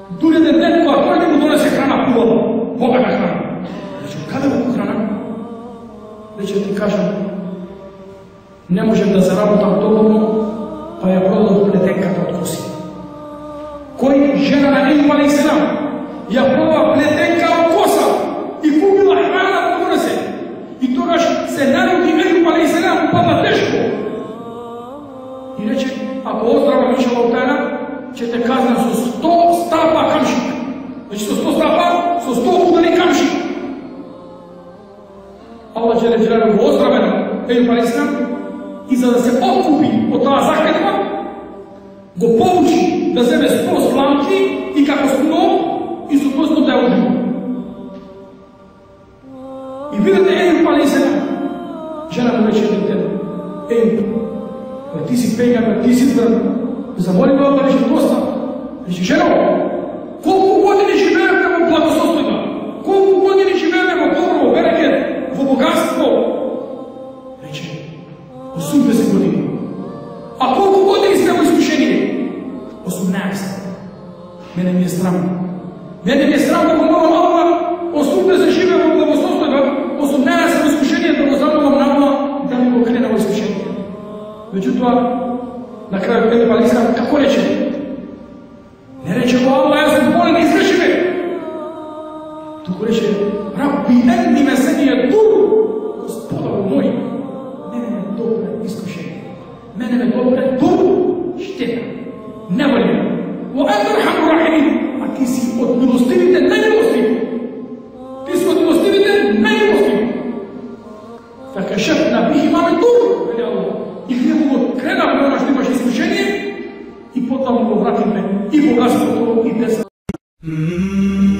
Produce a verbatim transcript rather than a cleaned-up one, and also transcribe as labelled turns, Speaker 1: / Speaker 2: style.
Speaker 1: Дури да детко, а той не му донесе храна хубава, богата храна. Рече, къде му храна? Рече, ти кажа, не можем да заработам договор, па я продал плетенката от коси. Кой жена на Еюб алейхиселам я проба плетенка от коса и купила храна да донесе. И тогаш се народи Еюб алейхиселам, упадна тежко. И рече, ако оздрава мишала от тайна, че те казнам со сто стапа камшик. Значи со сто стапа, со сто удали камшик. Allah Đele Đelaluhu го оздраве на Еюб алейхиселам и за да се откупи от таа заклетва, го поучи да земе сто сламки и како сто и со тоа сто да ја ужива. И видите Еюб алейхиселам, жена му рече дете, Еюб, ти си пеган, ти си твърд, замоли го да рече доста. Рече, жено, колко години живееме во благосостојба, колко години живееме во добро, во берекет, во богатство. Рече, осумдесет години. А колко години сте во изкушение? осумнаесет. Мене ми е срам. Мене ми е срам да го молам Allah, осумдесет живее во благосостојба, осумнаесет во изкушение да го замолам на Allah да ми го крена во изкушение. Меѓутоа, на крајот Еюб алейхиселам како рече? Не рече го Allah, јас сум болен, излечи ме. Туку рече, Рабби енни месеније дур, Господару мој, мене ме добре искушение, мене ме добре дур, штета, не воли ме. Во енте архамур рахимин, а ти си од милостивите најмилостиви. Ти си од милостивите најмилостиви. Факашафна бихима мин дур, вели Allah. И ние го кренавме оно што имаш изкушение и потоа му го вратиме и богатството и деца.